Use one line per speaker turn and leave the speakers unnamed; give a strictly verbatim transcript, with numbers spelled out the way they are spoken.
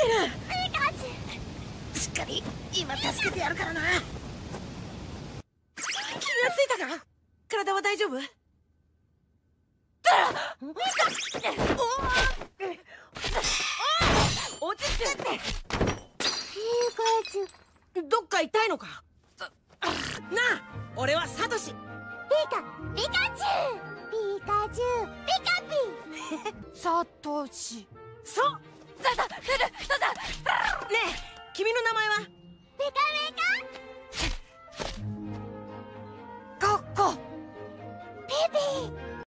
る。ピカチュウ、しっかり今助けてやるからな。気がついたか？体は大丈夫？お落ち着けって。ピカチュウ、どっか痛いのか？なあ、俺はサトシ。ピカピカチュウ、ピカチュウ、ピカピサトシ。そう。だだだだだだ。ねえ、君の名前は？ピカピカココ。ピピ